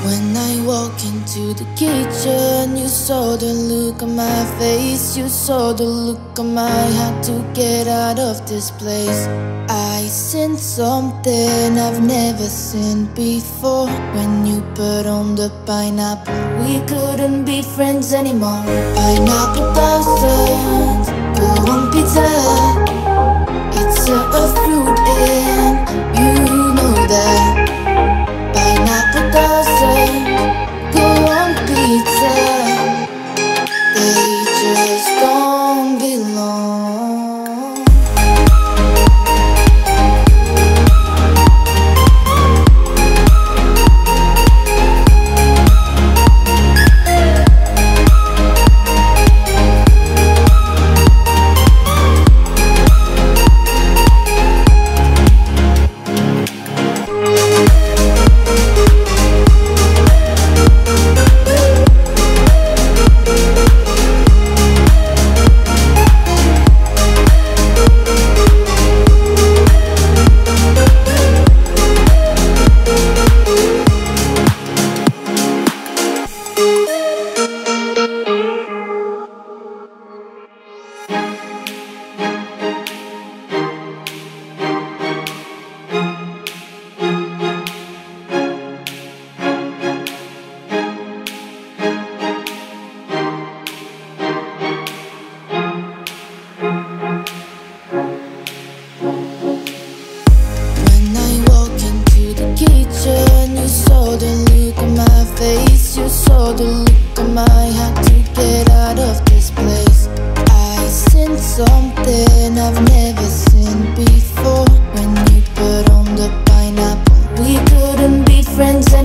When I walk into the kitchen, you saw the look on my face. You saw the look on my heart to get out of this place. I seen something I've never seen before. When you put on the pineapple, we couldn't be friends anymore. Pineapple doesn't go on pizza. It's a fruit and you know that. Pineapple doesn't go on pizza. They just don't belong. You saw the look on my heart to get out of this place. I seen something I've never seen before. When you put on the pineapple, we couldn't be friends